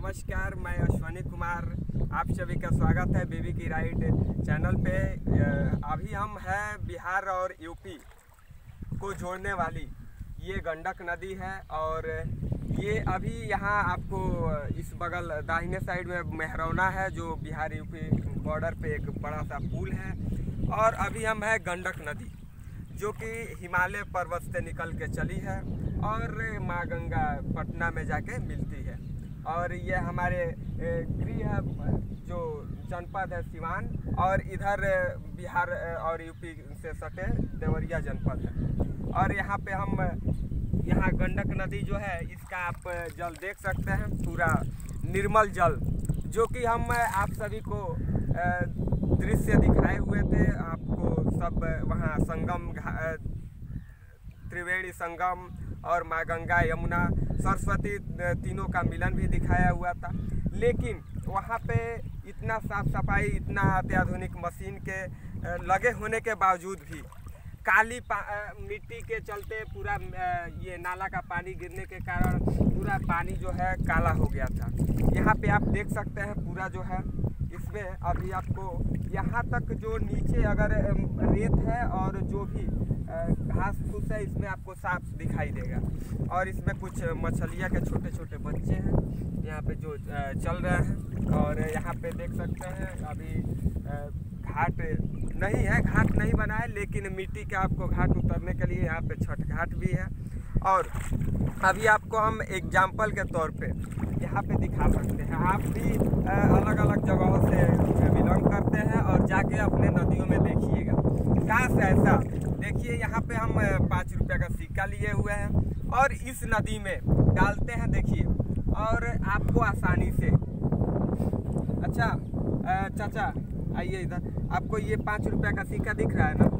नमस्कार, मैं अश्विनी कुमार, आप सभी का स्वागत है बेबी की राइड चैनल पे। अभी हम हैं बिहार और यूपी को जोड़ने वाली ये गंडक नदी है और ये अभी यहाँ आपको इस बगल दाहिने साइड में मेहरौना है जो बिहार यूपी बॉर्डर पे एक बड़ा सा पुल है। और अभी हम हैं गंडक नदी जो कि हिमालय पर्वत से निकल के चली है और माँ गंगा पटना में जाके मिलती है। और ये हमारे गृह जो जनपद है सिवान और इधर बिहार और यूपी से सटे देवरिया जनपद है। और यहाँ पे हम गंडक नदी जो है इसका आप जल देख सकते हैं, पूरा निर्मल जल जो कि हम आप सभी को दृश्य दिखाए हुए थे। आपको सब वहाँ संगम त्रिवेणी संगम और माँ गंगा यमुना सरस्वती तीनों का मिलन भी दिखाया हुआ था। लेकिन वहाँ पे इतना साफ सफाई, इतना अत्याधुनिक मशीन के लगे होने के बावजूद भी काली मिट्टी के चलते पूरा ये नाला का पानी गिरने के कारण पूरा पानी जो है काला हो गया था। यहाँ पे आप देख सकते हैं पूरा जो है इसमें अभी आपको यहाँ तक जो नीचे अगर रेत है और जो भी घास फूस है इसमें आपको साफ दिखाई देगा। और इसमें कुछ मछलियाँ के छोटे छोटे बच्चे हैं यहाँ पे जो चल रहे हैं। और यहाँ पे देख सकते हैं अभी घाट नहीं है, घाट नहीं बना है, लेकिन मिट्टी का आपको घाट उतरने के लिए यहाँ पे छठ घाट भी है। और अभी आपको हम एग्जाम्पल के तौर पे यहाँ पे दिखा सकते हैं। आप भी अलग अलग जगहों से बिलोंग करते हैं और जाके अपने नदियों में देखिएगा। काश ऐसा देखिए, यहाँ पे हम 5 रुपये का सिक्का लिए हुए हैं और इस नदी में डालते हैं, देखिए, और आपको आसानी से। अच्छा चाचा आइए इधर, आपको ये 5 रुपये का सिक्का दिख रहा है ना?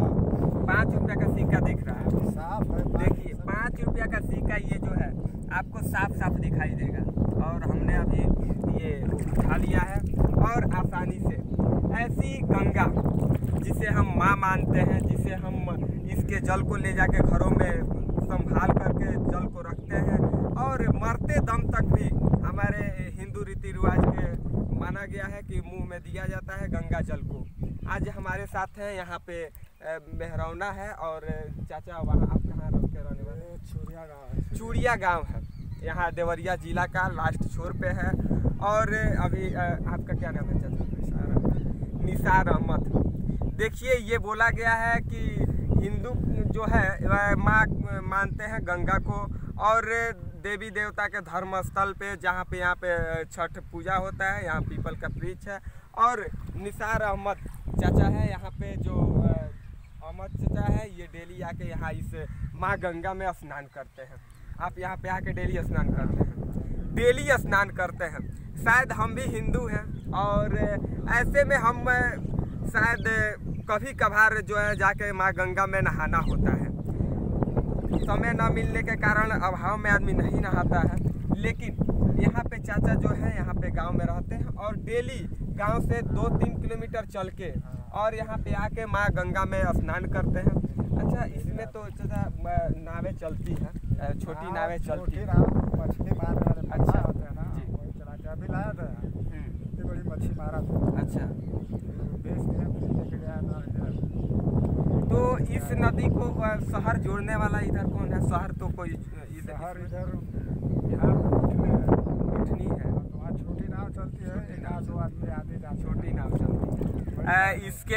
5 रुपये का सिक्का दिख रहा है, साफ है। देखिए 5 रुपये का सिक्का ये जो है आपको साफ साफ दिखाई देगा। और हमने अभी ये उठा लिया है और आसानी से ऐसी गंगा जिसे हम माँ मानते हैं, जिसे हम इसके जल को ले जाके घरों में संभाल करके जल को रखते हैं और मरते दम तक भी हमारे हिंदू रीति रिवाज के माना गया है कि मुंह में दिया जाता है गंगा जल को। आज हमारे साथ हैं यहाँ पे मेहरौना है और चाचा वहाँ आप कहाँ के रहने वाले? चूड़िया गाँव। चूड़िया गाँव है, यहाँ देवरिया जिला का लास्ट छोर पे है। और अभी आपका क्या नाम है चाचा? निसार अहमद। देखिए ये बोला गया है कि हिंदू जो है माँ मानते हैं गंगा को और देवी देवता के धर्म स्थल पे जहाँ पे यहाँ पे छठ पूजा होता है, यहाँ पीपल का वृक्ष है। और निसार अहमद चाचा है यहाँ पे, जो अहमद चाचा है, ये डेली आके यहाँ इस माँ गंगा में स्नान करते हैं। आप यहाँ पे आके डेली स्नान करते हैं, डेली स्नान करते हैं। शायद हम भी हिंदू हैं और ऐसे में हम शायद कभी कभार जो है जाके माँ गंगा में नहाना होता है। समय न मिलने के कारण अभाव में आदमी नहीं नहाता है। लेकिन यहाँ पे चाचा जो है यहाँ पे गांव में रहते हैं और डेली गांव से 2-3 किलोमीटर चल के और यहाँ पे आके माँ गंगा में स्नान करते हैं। अच्छा, इसमें तो चाचा नावें चलती हैं, छोटी नावें चलती हैं, मछली मार। अच्छा होते हैं ना, जी, वही चला के अभी लाया था, इतनी बड़ी मछली मारा था। अच्छा, बेच दिया। तो इस नदी को शहर जोड़ने वाला इधर कौन है? शहर तो कोई शहर इधर बिहार उठनी है, वहाँ छोटी नाव चलती है, 1-2 आदमी आते जाते, छोटी नाव चलती है।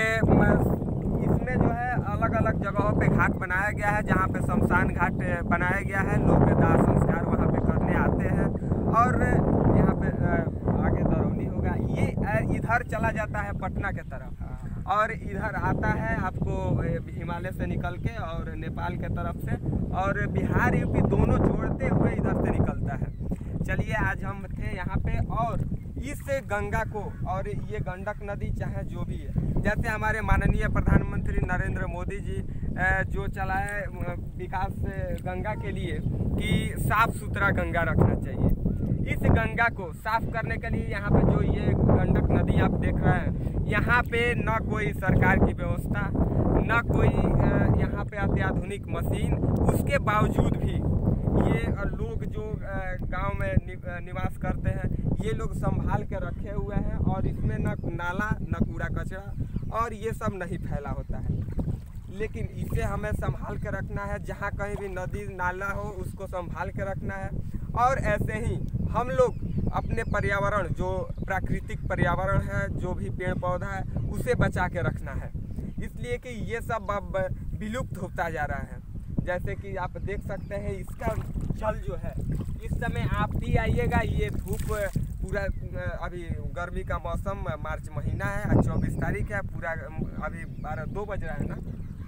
इसमें जो है अलग अलग जगहों पे घाट बनाया गया है, जहाँ पे शमशान घाट बनाया गया है। लोग दाह संस्कार वहाँ पे करने आते हैं और यहाँ पे आगे दरौनी होगा, ये इधर चला जाता है पटना के तरफ और इधर आता है आपको हिमालय से निकल के और नेपाल के तरफ से, और बिहार यूपी दोनों जोड़ते हुए इधर से निकलता है। चलिए आज हम थे यहाँ पे और इस गंगा को और ये गंडक नदी चाहे जो भी है, जैसे हमारे माननीय प्रधानमंत्री नरेंद्र मोदी जी जो चलाए विकास गंगा के लिए कि साफ सुथरा गंगा रखना चाहिए। इस गंगा को साफ करने के लिए यहाँ पे जो ये गंडक नदी आप देख रहे हैं, यहाँ पे न कोई सरकार की व्यवस्था, न कोई यहाँ पे अत्याधुनिक मशीन, उसके बावजूद भी ये लोग जो गांव में निवास करते हैं, ये लोग संभाल के रखे हुए हैं और इसमें न नाला न कूड़ा कचरा और ये सब नहीं फैला होता है। लेकिन इसे हमें संभाल के रखना है, जहाँ कहीं भी नदी नाला हो उसको संभाल के रखना है। और ऐसे ही हम लोग अपने पर्यावरण, जो प्राकृतिक पर्यावरण है, जो भी पेड़ पौधा है, उसे बचा के रखना है। इसलिए कि ये सब अब विलुप्त होता जा रहा है। जैसे कि आप देख सकते हैं इसका जल जो है, इस समय आप भी आइएगा, ये धूप पूरा, अभी गर्मी का मौसम, मार्च महीना है, 24 तारीख है, पूरा अभी 2 बज रहा है ना,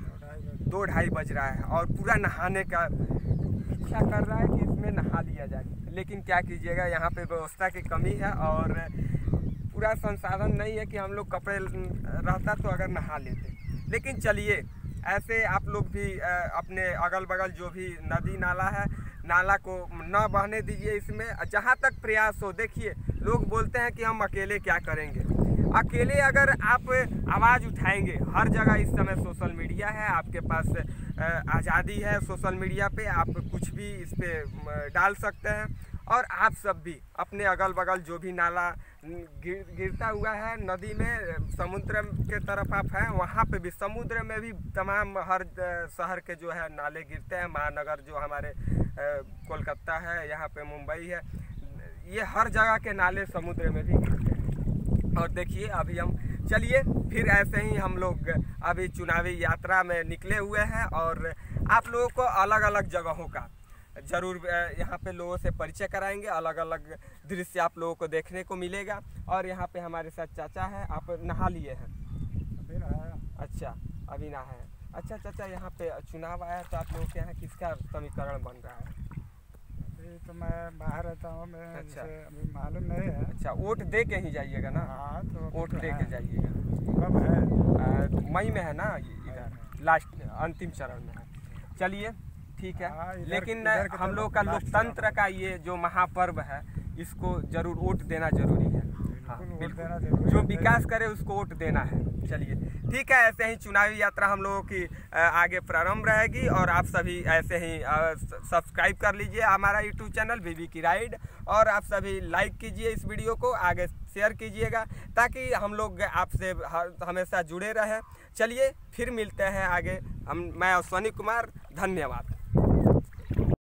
2-2:30 बज रहा है और पूरा नहाने का इच्छा कर रहा है कि इसमें नहा लिया जाए। लेकिन क्या कीजिएगा, यहाँ पे व्यवस्था की कमी है और पूरा संसाधन नहीं है कि हम लोग कपड़े रहता तो अगर नहा लेते। लेकिन चलिए, ऐसे आप लोग भी अपने अगल बगल जो भी नदी नाला है, नाला को न बहने दीजिए। इसमें जहाँ तक प्रयास हो, देखिए लोग बोलते हैं कि हम अकेले क्या करेंगे। अकेले अगर आप आवाज़ उठाएंगे, हर जगह इस समय सोशल मीडिया है, आपके पास आज़ादी है सोशल मीडिया पे, आप कुछ भी इस पे डाल सकते हैं। और आप सब भी अपने अगल बगल जो भी नाला गिरता हुआ है नदी में, समुद्र के तरफ आप हैं, वहाँ पे भी, समुद्र में भी तमाम हर शहर के जो है नाले गिरते हैं। महानगर जो हमारे कोलकाता है, यहाँ पे मुंबई है, ये हर जगह के नाले समुद्र में भी गिरते हैं। और देखिए अभी हम, चलिए फिर ऐसे ही हम लोग अभी चुनावी यात्रा में निकले हुए हैं और आप लोगों को अलग अलग जगहों का ज़रूर यहाँ पे लोगों से परिचय कराएंगे। अलग अलग दृश्य आप लोगों को देखने को मिलेगा। और यहाँ पे हमारे साथ चाचा हैं। आप नहा लिए हैं? अभी नहाया। अच्छा, अभी नहाए हैं। अच्छा चाचा, यहाँ पे चुनाव आया है तो आप लोगों के यहाँ किसका समीकरण बन रहा है? अभी तो मैं बाहर रहता हूँ, मैं अच्छा, अभी मालूम नहीं है। अच्छा, वोट दे के ही जाइएगा ना? हाँ, तो वोट दे के जाइएगा। कब है? मई में है ना, इधर लास्ट अंतिम चरण में है। चलिए ठीक है। लेकिन हम लोग का लोकतंत्र का ये जो महापर्व है, इसको जरूर वोट देना जरूरी है। हाँ बिल्कुल, जो विकास करे उसको वोट देना है। चलिए ठीक है, ऐसे ही चुनावी यात्रा हम लोगों की आगे प्रारंभ रहेगी और आप सभी ऐसे ही सब्सक्राइब कर लीजिए हमारा यूट्यूब चैनल बीबी की राइड, और आप सभी लाइक कीजिए इस वीडियो को, आगे शेयर कीजिएगा ताकि हम लोग आपसे हमेशा जुड़े रहें। चलिए फिर मिलते हैं आगे। मैं अश्वनी कुमार, धन्यवाद।